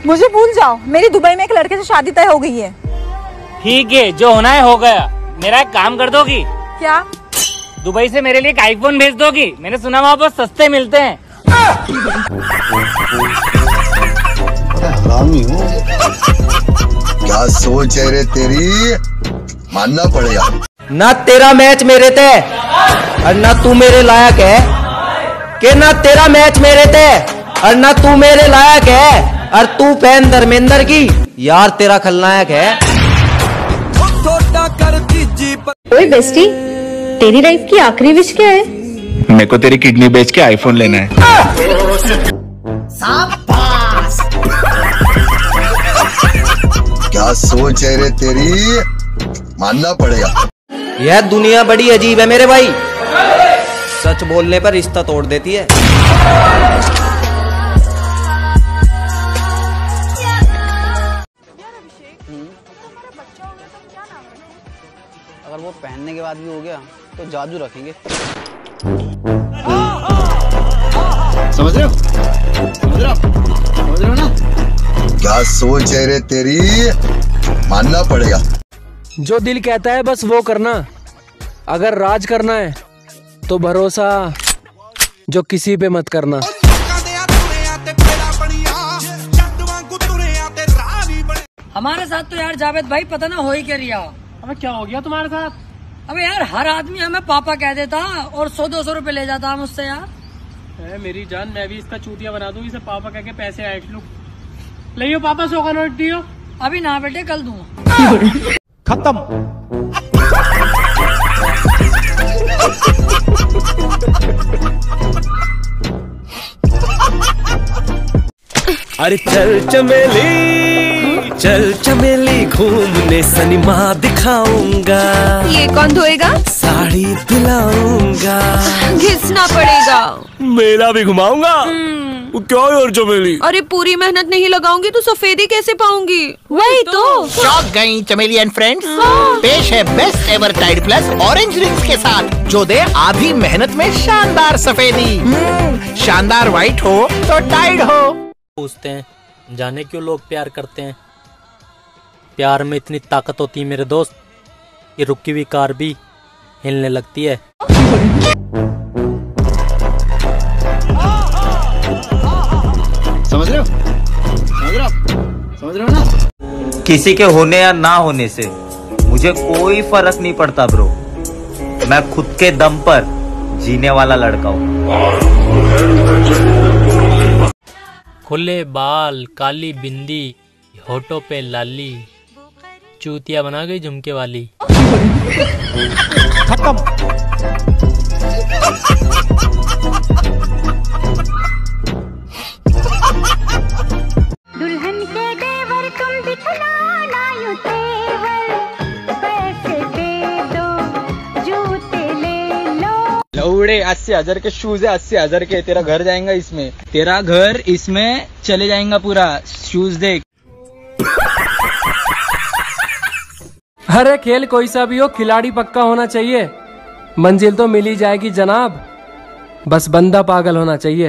मुझे भूल जाओ, मेरी दुबई में एक लड़के से शादी तय हो गई है। ठीक है, जो होना है हो गया। मेरा एक काम कर दोगी? क्या? दुबई से मेरे लिए एक आईफोन भेज दोगी? मैंने सुना वहाँ पर सस्ते मिलते हैं। हरामी हूँ। क्या सोच है रे तेरी, मानना पड़ेगा। ना तेरा मैच मेरे थे और ना तू मेरे लायक है, कि ना तेरा मैच मेरे थे और ना तू मेरे लायक है, और तू फैन धर्मेंद्र की, यार तेरा खलनायक है। ओए बेस्टी, तेरी लाइफ की आखिरी विश क्या है? मेरे को तेरी किडनी बेच के आईफोन लेना है। क्या सोच है रे तेरी, मानना पड़ेगा। यह दुनिया बड़ी अजीब है मेरे भाई, सच बोलने पर रिश्ता तोड़ देती है। अगर वो पहनने के बाद भी हो गया तो जादू रखेंगे। समझ रहे हो? समझ रहे हो ना? क्या सोच है रे तेरी, मानना पड़ेगा। जो दिल कहता है बस वो करना। अगर राज करना है तो भरोसा जो किसी पे मत करना। हमारे साथ तो यार जावेद भाई पता ना हो ही क्या रिया। अबे क्या हो गया तुम्हारे साथ? अबे यार हर आदमी हमें पापा कह देता और 100-200 रुपए ले जाता मुझसे यार। मेरी जान, मैं भी इसका चूतिया बना दूं, इसे पापा कह के पैसे ऐंठ लूं। लियो पापा 100 का नोट दियो। अभी ना बेटे, कल दूंगा। खत्म। अरे चल चमेली, चल चमेली, घूमने सिनेमा दिखाऊंगा। ये कौन धोएगा? साड़ी दिलाऊंगा। घिसना पड़ेगा। मेला भी घुमाऊंगा। वो क्या यार चमेली? अरे पूरी मेहनत नहीं लगाऊंगी तो सफेदी कैसे पाऊंगी? वही तो। शॉक गई चमेली एंड फ्रेंड्स। पेश है best ever Tide plus orange rings के साथ, जो दे आधी मेहनत में शानदार सफेदी। शानदार व्हाइट हो तो टाइड हो। पूछते हैं जाने क्यों लोग प्यार करते हैं? प्यार में इतनी ताकत होती है मेरे दोस्त, ये रुकी हुई कार भी हिलने लगती है। समझ रहे हो? समझ रहे हो ना? किसी के होने या ना होने से मुझे कोई फर्क नहीं पड़ता ब्रो। मैं खुद के दम पर जीने वाला लड़का हूँ। खुले बाल, काली बिंदी, होठों पे लाली, चूतिया बना गई झुमके वाली। खत्म। दुल्हन के देवर तुम दिखलाना यूं तेवर, पैसे दे दो जूते ले लो। लौड़े 80,000 के शूज है, 80,000 के। तेरा घर जाएगा इसमें, तेरा घर इसमें चले जाएगा पूरा। शूज देख। अरे खेल कोई सा भी हो, खिलाड़ी पक्का होना चाहिए। मंजिल तो मिल ही जाएगी जनाब, बस बंदा पागल होना चाहिए।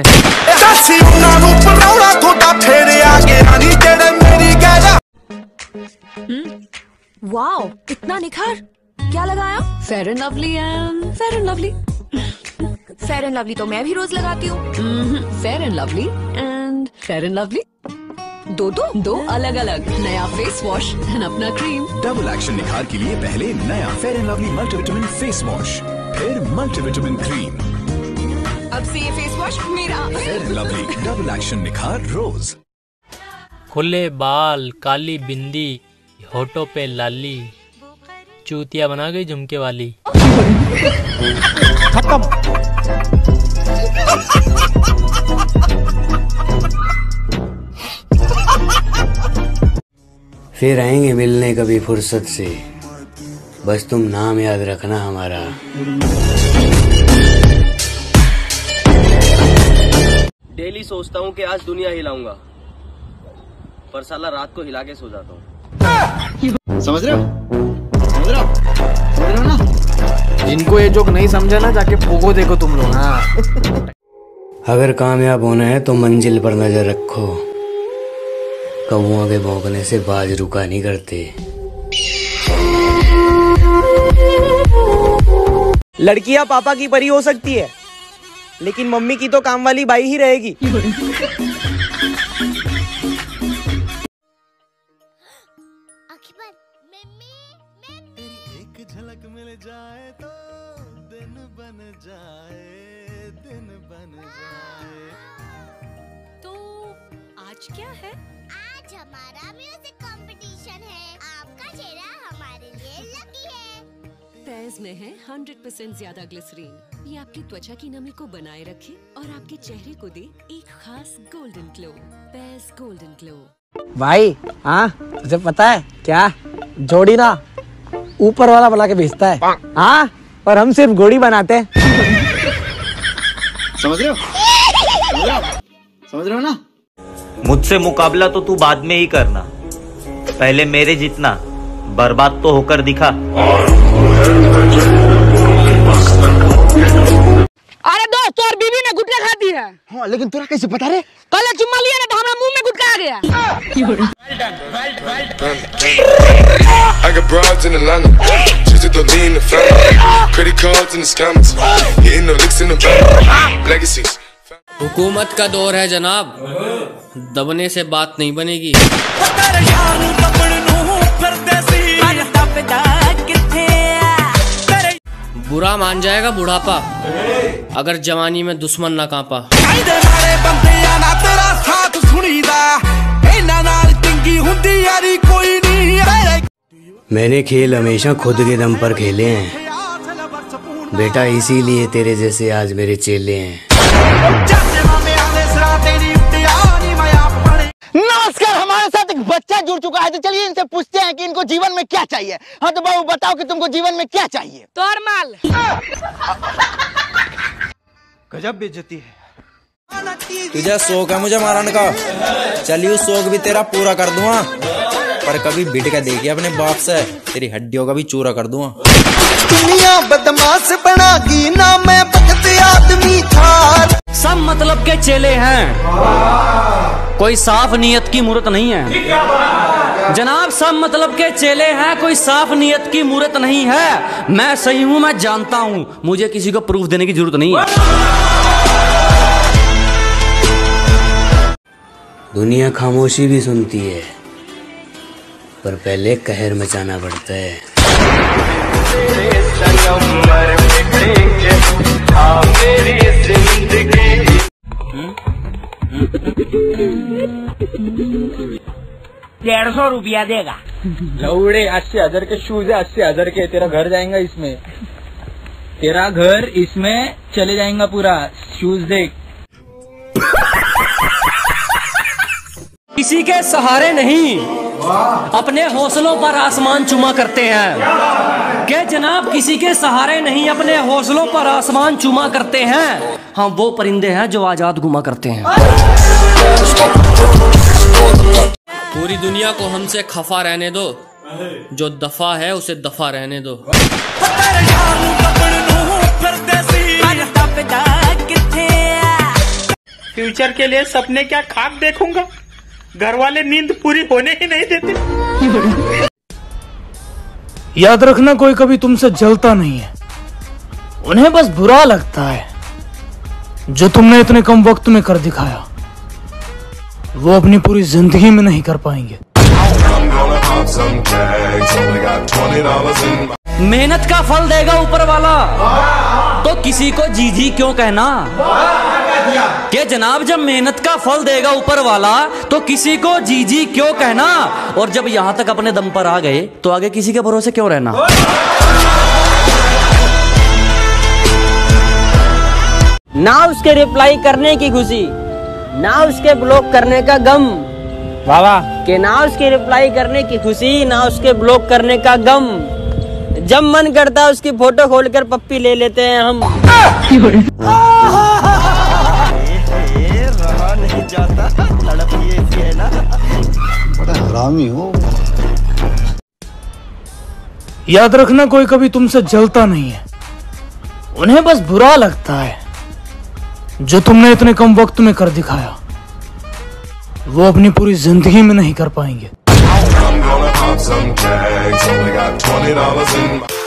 वाओ, इतना निखार, क्या लगाया? Fair and Lovely and Fair and Lovely. Fair and Lovely तो मैं भी रोज लगाती हूँ। Fair and Lovely and Fair and Lovely, दो अलग अलग। नया फेस वॉश एंड अपना क्रीम। डबल एक्शन निखार के लिए पहले नया Fair and Lovely multivitamin face wash, फिर मल्टीविटामिन क्रीम। अब से ये फेस वॉश मेरा। Fair and Lovely double action निखार रोज। खुले बाल, काली बिंदी, होठों पे लाली, चूतिया बना गई झुमके वाली। खत्म। फिर आएंगे मिलने कभी फुर्सत से, बस तुम नाम याद रखना हमारा। डेली सोचता हूँ कि आज दुनिया हिलाऊंगा, पर साला रात को हिला के सो जाता हूँ। समझ रहे हो? समझ रहे हो ना? जिनको ये जोक नहीं समझा ना, जाके पोगो देखो तुम लोग। हाँ। अगर कामयाब होना है तो मंजिल पर नजर रखो, कौओं के भौंकने से बाज रुका नहीं करते। लड़कियां पापा की परी हो सकती है, लेकिन मम्मी की तो काम वाली बाई ही रहेगी। एक झलक मिल जाए तो दिन बन जाए, दिन बन जाए। तो आज क्या है? आज हमारा म्यूजिक कंपटीशन है। आपका चेहरा हमारे लिए लकी है। पेज में है 100% ज्यादा ग्लिसरीन। ये आपकी त्वचा की नमी को बनाए रखे और आपके चेहरे को दे एक खास गोल्डन ग्लो। पेज गोल्डन ग्लो। भाई हाँ, तुझे पता है क्या, जोड़ी ना ऊपर वाला बना के भेजता है। हाँ, और हम सिर्फ गोड़ी बनाते हैं। समझ रहे हो? समझ रहे हो ना? मुझसे मुकाबला तो तू बाद में ही करना, पहले मेरे जितना बर्बाद तो होकर दिखा। अरे दोस्त, और बीवी ने गुटखा खाती है। हाँ, लेकिन तुरा कैसे पता रे? कल चुम्मा लिया ना तो हमारा मुंह में गुटखा आ गया। I got broads in Atlanta, just to lean the family, credit cards in the scammers, hitting the licks in the bank, legacies. हुकूमत का दौर है जनाब, दबने से बात नहीं बनेगी। बुरा मान जाएगा बुढ़ापा, अगर जवानी में दुश्मन ना कांपा। मैंने खेल हमेशा खुद के दम पर खेले हैं बेटा, इसीलिए तेरे जैसे आज मेरे चेले हैं। नमस्कार, हमारे साथ एक बच्चा जुड़ चुका है, तो चलिए इनसे पूछते हैं कि इनको जीवन में क्या चाहिए। हाँ तो बाबू बताओ कि तुमको जीवन में क्या चाहिए? तोर माल। गजब बेइज्जती है। तुझे शौक है मुझे मारने का, चलिए शौक भी तेरा पूरा कर दूंगा, पर कभी बिट के देखिए अपने बाप से, तेरी हड्डियों का भी चूरा कर दूंगा। दुनिया बदमाश बना गी ना, मैं भगत आदमी था। सब मतलब के चेले हैं, कोई साफ नियत की मूर्त नहीं है जनाब। सब मतलब के चेले हैं, कोई साफ नियत की मूर्त नहीं है। मैं सही हूँ, मैं जानता हूँ, मुझे किसी को प्रूफ देने की जरूरत नहीं है। दुनिया खामोशी भी सुनती है, पर पहले कहर मचाना पड़ता है। ₹150 देगा। लौड़े 80,000 के शूज है, 80,000 के। तेरा घर जाएगा इसमें, तेरा घर इसमें चले जाएगा पूरा। शूज देख। किसी के सहारे नहीं, अपने हौसलों पर आसमान चुमा करते हैं। के जनाब किसी के सहारे नहीं, अपने हौसलों पर आसमान चुमा करते हैं। हाँ, वो परिंदे हैं जो आजाद घुमा करते हैं। पूरी दुनिया को हमसे खफा रहने दो, जो दफा है उसे दफा रहने दो। फ्यूचर के लिए सपने क्या खाक देखूंगा, घर वाले नींद पूरी होने ही नहीं देते। याद रखना, कोई कभी तुमसे जलता नहीं है, उन्हें बस बुरा लगता है। जो तुमने इतने कम वक्त में कर दिखाया, वो अपनी पूरी जिंदगी में नहीं कर पाएंगे। मेहनत का फल देगा ऊपर वाला, तो किसी को जी जी क्यों कहना। के जनाब जब मेहनत का फल देगा ऊपर वाला, तो किसी को जी जी क्यों कहना। और जब यहाँ तक अपने दम पर आ गए, तो आगे किसी के भरोसे क्यों रहना। ना उसके रिप्लाई करने की खुशी, ना उसके ब्लॉक करने का गम। वाह, के ना उसके रिप्लाई करने की खुशी, ना उसके ब्लॉक करने का गम। जब मन करता है उसकी फोटो खोलकर पप्पी ले लेते हैं हम। रहा नहीं जाता, तड़प ये है ना। बड़ा हरामी हो। याद रखना, कोई कभी तुमसे जलता नहीं है, उन्हें बस बुरा लगता है। जो तुमने इतने कम वक्त में कर दिखाया, वो अपनी पूरी जिंदगी में नहीं कर पाएंगे। I'm gonna pop some tags, only got $20 in my